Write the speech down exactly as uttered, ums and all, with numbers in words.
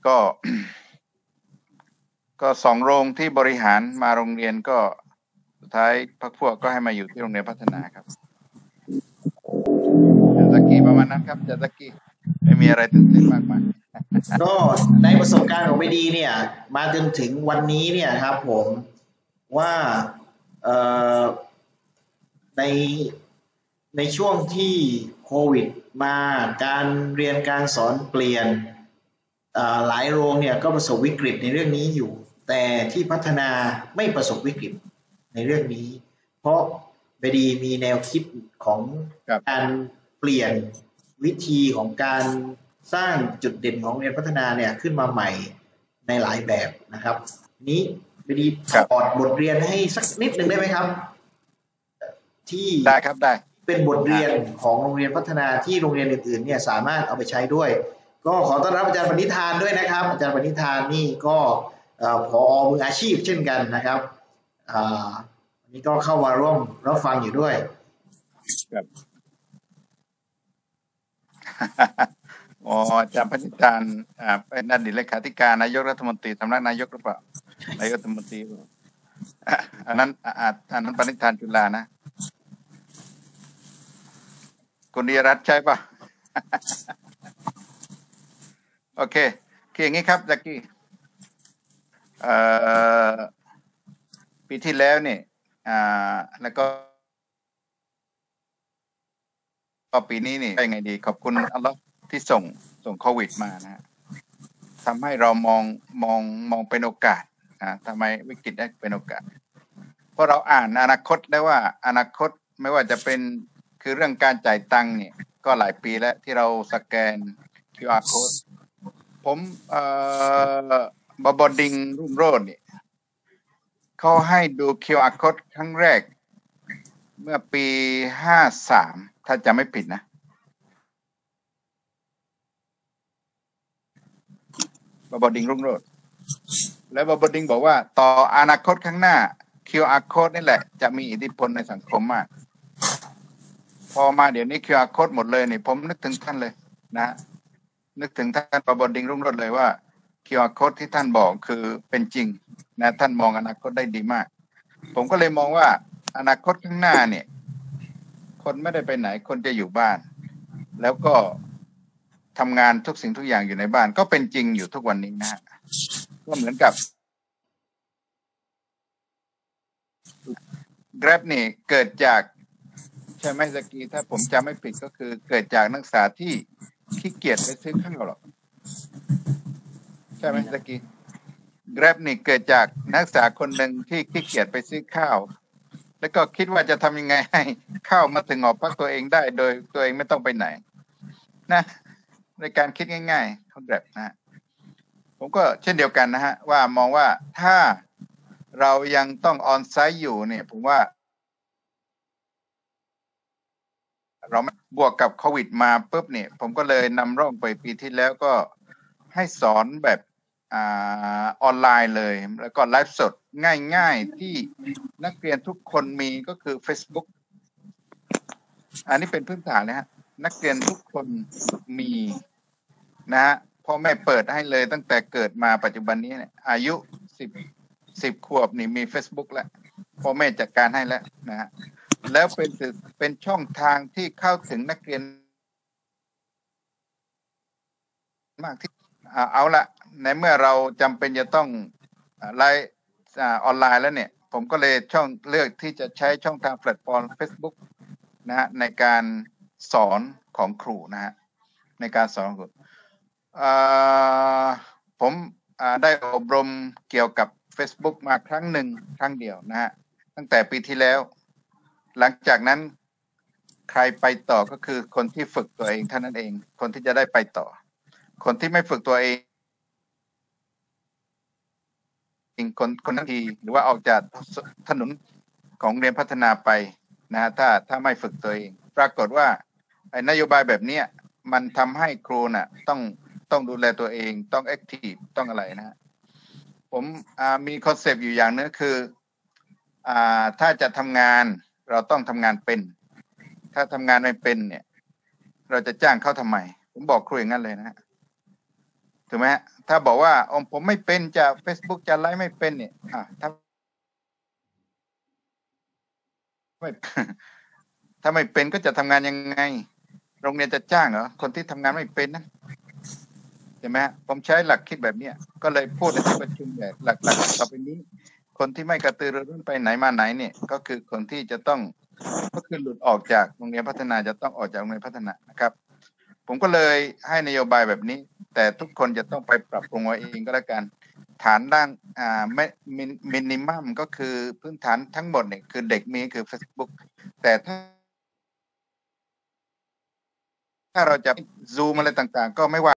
ก็ ก็สองโรงที่บริหารมาโรงเรียนก็สุดท้ายพรรคพวกก็ให้มาอยู่ที่โรงเรียนพัฒนาครับจากสกีประมาณนั้นครับจากสกีไม่มีอะไรตื่นเต้นมากมายก็ในประสบการณ์ของไม่ดีเนี่ยมาจนถึงวันนี้เนี่ยครับผมว่าเอ่อในในช่วงที่โควิดมาการเรียนการสอนเปลี่ยนหลายโรงเนี่ยก็ประสบวิกฤตในเรื่องนี้อยู่แต่ที่พัฒนาไม่ประสบวิกฤตในเรื่องนี้เพราะเบดีมีแนวคิดของการเปลี่ยนวิธีของการสร้างจุดเด่นของเรียนพัฒนาเนี่ยขึ้นมาใหม่ในหลายแบบนะครับนี้เบดีถอดบทเรียนให้สักนิดหนึ่งได้ไหมครับที่ได้ครับได้เป็นบทเรียนของโรงเรียนพัฒนาที่โรงเรียนอื่นๆเนี่ยสามารถเอาไปใช้ด้วยก็ขอต้อนรับอาจารย์ปณิธานด้วยนะครับอาจารย์ปณิธานนี่ก็ผอ.มืออาชีพเช่นกันนะครับอันนี้ก็เข้ามาร่วมรับฟังอยู่ด้วยครับอ๋ออาจารย์ปณิธานอ่าเป็นอดีตเลขาธิการนายกรัฐมนตรีสำนักนายกหรือเปล่านายกรัฐมนตรีอันนั้นอันนั้นปณิธานจุฬานะคุณดีรัตน์ใช่ปะ โอเคคืออย่างนี้ครับจักกี้เอ่อปีที่แล้วเนี่ยอ่าแล้วก็ก็ปีนี้นี่เป็นไงดีขอบคุณอัลลอฮ์ที่ส่งส่งโควิดมานะฮะทำให้เรามองมองมองเป็นโอกาสอ่าทำไมวิกฤตได้เป็นโอกาสเพราะเราอ่านอนาคตได้ว่าอนาคตไม่ว่าจะเป็นคือเรื่องการจ่ายตังค์เนี่ยก็หลายปีแล้วที่เราสแกน คิว อาร์ code ผมเอ่อบอบดิงรุ่งโรจน์เนี่ยเขาให้ดู คิว อาร์ code ครั้งแรกเมื่อปีห้าสามถ้าจะไม่ผิดนะบอบดิงรุ่งโรจน์แล้วบอบดิงบอกว่าต่ออนาคตข้างหน้า คิว อาร์ code นี่แหละจะมีอิทธิพลในสังคมมากพอมาเดี๋ยวนี้ คิว อาร์ code หมดเลยนี่ผมนึกถึงท่านเลยนะนึกถึงท่านบดินทร์รุ่งโรจน์เลยว่า คิว อาร์ code ที่ท่านบอกคือเป็นจริงนะท่านมองอนาคตได้ดีมากผมก็เลยมองว่าอนาคตข้างหน้าเนี่ยคนไม่ได้ไปไหนคนจะอยู่บ้านแล้วก็ทำงานทุกสิ่งทุกอย่างอยู่ในบ้านก็เป็นจริงอยู่ทุกวันนี้นะฮะก็เหมือนกับ Grab นี่เกิดจากใช่ไหมสกีถ้าผมจำไม่ผิดก็คือเกิดจากนักศึกษาที่ขี้เกียจไปซื้อข้าวหรอกใช่ไหมสกี Grab นี่เกิดจากนักศึกษาคนหนึ่งที่ขี้เกียจไปซื้อข้าวแล้วก็คิดว่าจะทำยังไงให้ข้าวมาถึงหอพักตัวเองได้โดยตัวเองไม่ต้องไปไหนนะในการคิดง่ายๆของ Grab นะผมก็เช่นเดียวกันนะฮะว่ามองว่าถ้าเรายังต้องออนไซต์อยู่เนี่ยผมว่าเราบวกกับโควิดมาปุ๊บเนี่ยผมก็เลยนำร่องไปปีที่แล้วก็ให้สอนแบบอ่าออนไลน์เลยแล้วก็ไลฟ์สดง่ายๆที่นักเรียนทุกคนมีก็คือ Facebook อันนี้เป็นพื้นฐานนะฮะนักเรียนทุกคนมีนะฮะพ่อแม่เปิดให้เลยตั้งแต่เกิดมาปัจจุบันนี้เนี่ยอายุสิบ สิบขวบนี่มี Facebook แล้วพ่อแม่จัดการให้แล้วนะฮะแล้วเป็นเป็นช่องทางที่เข้าถึงนักเรียนมากที่เอาละในเมื่อเราจำเป็นจะต้องไลฟ์ออนไลน์แล้วเนี่ยผมก็เลยช่องเลือกที่จะใช้ช่องทางแพลตฟอร์ม Facebook นะฮะในการสอนของครูนะฮะในการสอนครูผมได้อบรมเกี่ยวกับ Facebook มาครั้งหนึ่งครั้งเดียวนะฮะตั้งแต่ปีที่แล้วหลังจากนั้นใครไปต่อก็คือคนที่ฝึกตัวเองเท่านั้นเองคนที่จะได้ไปต่อคนที่ไม่ฝึกตัวเองคนคนนั้นทีหรือว่าออกจากถนนของเรียนพัฒนาไปนะฮะถ้าถ้าไม่ฝึกตัวเองปรากฏว่าไอ้นโยบายแบบนี้มันทำให้ครูน่ะต้องต้องดูแลตัวเองต้องแอคทีฟต้องอะไรนะฮะผมมีคอนเซปต์อยู่อย่างนึงคืออ่าถ้าจะทำงานเราต้องทำงานเป็นถ้าทำงานไม่เป็นเนี่ยเราจะจ้างเขาทำไมผมบอกครูอย่างนั้นเลยนะฮะถูกไหมฮะถ้าบอกว่าอมผมไม่เป็นจะ Facebook จะไลฟ์ไม่เป็นเนี่ยอ่ะถ้าไม่ ถ้าไม่เป็นก็จะทำงานยังไง โรงเรียนจะจ้างเหรอคนที่ทำงานไม่เป็นนะใช่ไหมฮะผมใช้หลักคิดแบบเนี้ยก็เลยพูดในที่ประชุมแบบหลักๆต่อไปนี้ คนที่ไม่กระตือรือร้นไปไหนมาไหนเนี่ย ก็คือคนที่จะต้องก็คือหลุดออกจากโรงเรียนพัฒนาจะต้องออกจากโรงเรียนพัฒนานะครับ ผมก็เลยให้นโยบายแบบนี้ แต่ทุกคนจะต้องไปปรับปรุงเอาเองก็แล้วกัน ฐานด้านอ่าไม่มินิมัมก็คือพื้นฐานทั้งหมดเนี่ยคือเด็กมีคือ Facebook แต่ถ้าถ้าเราจะซูมอะไรต่างๆ ก็ไม่ว่า